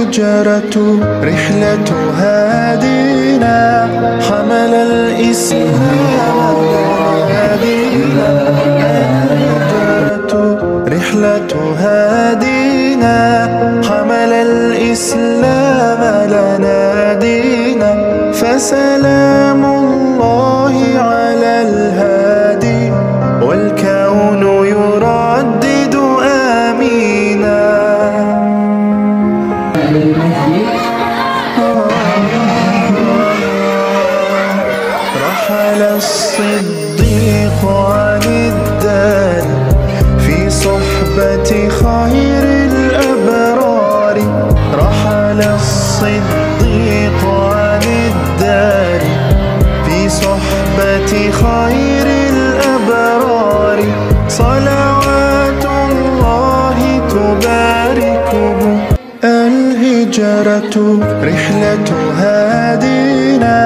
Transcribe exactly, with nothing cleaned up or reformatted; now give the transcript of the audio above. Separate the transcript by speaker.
Speaker 1: الهجرة رحلة هادينا، حمل الإسلام هادينا. الهجرة رحلة هادينا، حمل الإسلام لنا دينا. فسلام الله على الهادي، والكون يردد آمينا. رحل الصديق عن الدار في صحبة خير الأبرار. رحل الصديق عن الدار في صحبة خير الأبرار. صلوات الله تباركه. الهجرة رحلة هادينا،